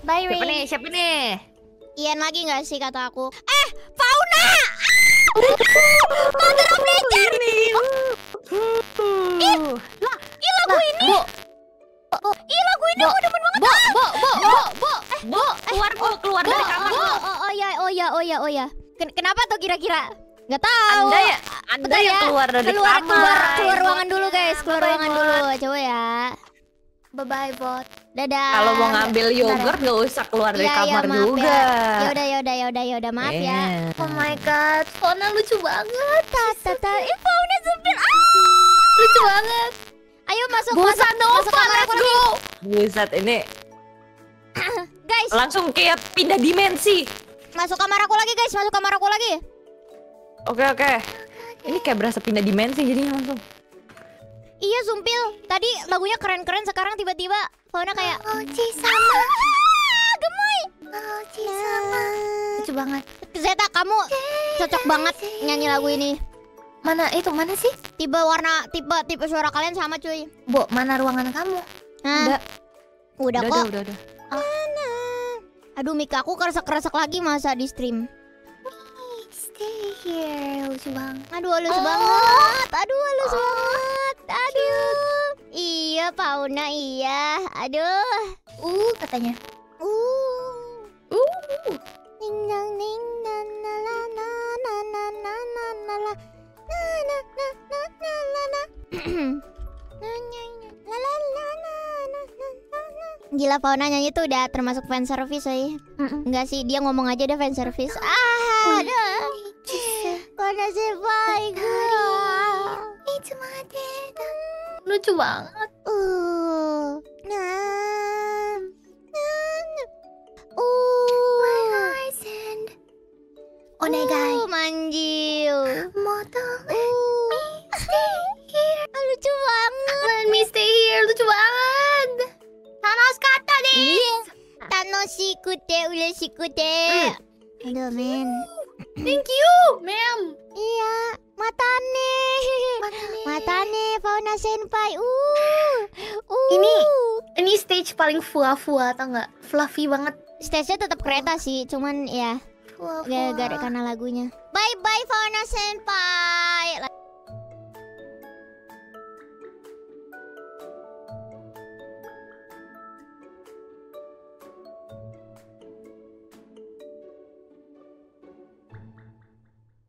Bye, Siapa Rin. nih? Siapa nih? Ian lagi nggak sih kata aku? Fauna! Mother of Nature! Ih, lagu ini. Ih, lagu ini aku demen banget. Bo, keluar dari kamar. Oh ya. Kenapa tuh kira-kira? Nggak tahu. Anda Bentar yang ya. keluar dari kamar. Keluar ruangan dulu guys. Keluar Bye-bye, ruangan Bot. dulu. Coba ya. Bye-bye, Bot. Dadah. Kalau mau ngambil yogurt nggak usah keluar dari kamar maaf juga. Ya udah. Maaf ya. Oh my god, Fauna lucu banget. Tata. Fauna sempit. Lucu banget. Ayo masuk Nova, kamar aku lagi. Buset, ini Guys, langsung kayak pindah dimensi. masuk kamar aku lagi guys. Oke. Ini kayak berasa pindah dimensi jadinya langsung. Iya Sumpil. Tadi lagunya keren-keren, sekarang tiba-tiba Fauna kayak Oci sama. gemoy. Oci sama. Lucu banget. Zeta, kamu cocok banget nyanyi lagu ini. Mana sih? Tipe suara kalian sama cuy. Bo, mana ruangan kamu? Nah, udah kok. Udah. Aduh, mic aku keresek-keresek lagi masa di stream. Stay here, lucu banget. Aduh, halus banget. Aduh. Iya, Fauna, iya. Aduh. Katanya. Ning nang ning na na la na na na na na na la na na na na na la la. La la la na na na na. Gila, Fauna nyanyi tuh udah termasuk fan service ya. Enggak sih, dia ngomong aja udah fan service. Aduh. Fauna sebaik guru. Lucu banget. Onegai. Manjil. Moto. Lucu banget. Let me stay here, lucu banget. Tanoshikatta desu. Tanoshikute, ureshikute. Aduh, men. Thank you, ma'am. Iya, matane. Matane, Fauna Senpai. Ini stage paling fua-fua, tau nggak? Fluffy banget. Stage-nya tetap kereta sih, cuman ya Fua-fua. gara-gara karena lagunya. Bye bye Fauna Senpai.